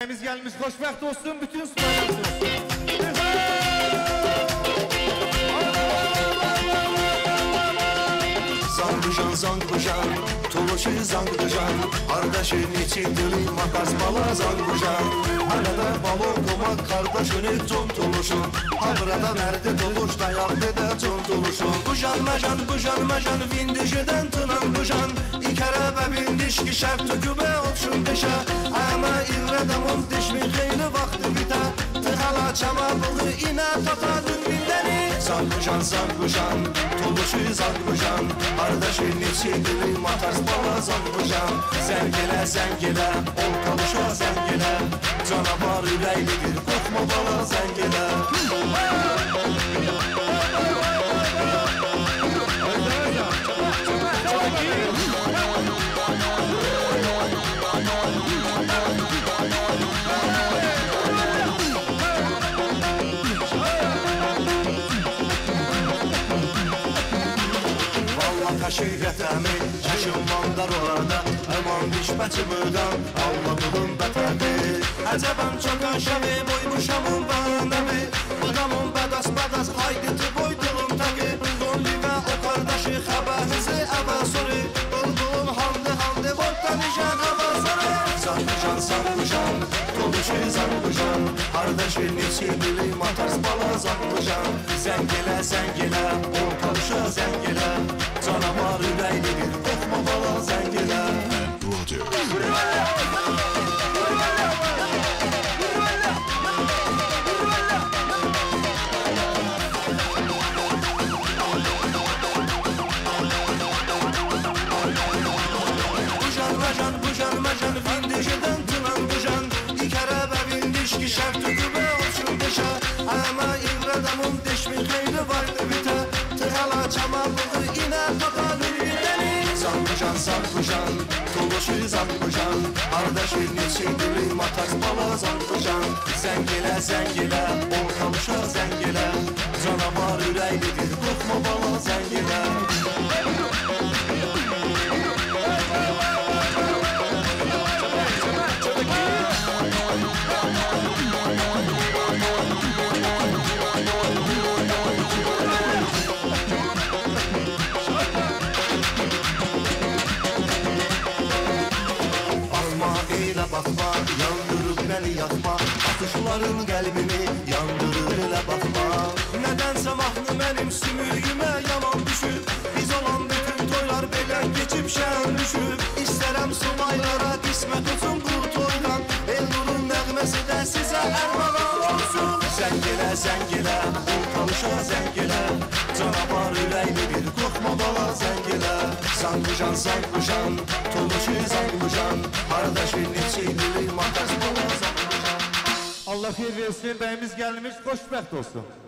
Biz gelmiş xoşbəxt olsun, bütün süperimiz olsun. Zangıjan, zangıjan, tuluşu zangıjan, kardeşin içi dili makas bala zangıjan. Arada balon komak kardeşini con tuluşun, Havrada nerede tuluş dayak dede con tuluşun. Bujan majan, bujan majan, vindişiden tınan bujan, İkere ve bindiş ki şart tükübe olsun beşe. Ama İvredamın dişmin xeyli vakti bite, tıhala çamalığı ine tatadın bindeni. Zangıjan, zangıjan, tuluşu zangıjan, kardeşin içi dili makas bala zangıjan. Zengele, zengele, ol kalışa zengele, canavar üreylidir, korkma bala zengele. Şehret əmi, yaşım mandar orada, əman dişbəçi bıqan, Allah'ın bətəbi. Əcəbəm çokan şəvi, boymuşamın bəndəmi, Bıqamın bədas bədas, haydi boydulum təqi. Donli və o qardaşı xəbənizi əvə soru, Bulbulun hamdi hamdi, boydan işən əvə soru. Zangıjan, zangıjan, doluşu zangıjan, kardeşin içi dili matars bala zangıjan. Zengele, zengele, ortalışı zengele, canavar üreylidir, korkma bala zengele. Bujan majan, vindişiden tınan bujan, İkere ve vindiş ki şart tükübe olsun deşe. Ama İvredamın deşmin xeyli vardı bite, tıhala çamalığı ine tatanı bindeni. Zangıjan, zangıjan, tuluşu zangıjan, kardeşin içi dili matas bala zangıjan. Zengele, zengele, ortalışa zengele, canavar üreylidir, korkma bala zengele. Bakma, yandırıp beni yakma, atışların kalbimi yandırır elə bakma. Nedense mahnı benim sümüğüme yaman düşüp, biz olan bütün toylar belə geçip şən düşüp. İstərəm sumaylara qismət olsun bu toydan, Elnur'un nəğməsi də sizə ərmağan olsun. Zengele, zengele, ortalışa zengele, canavar üreylidir, korkma bala zengele. Zangıjan, zangıjan, tuluşu zangıjan, kardeşin içi dili makas bala zangıjan. Allah xeyir versin, bəyimiz gəlmiş xoşbəxt olsun.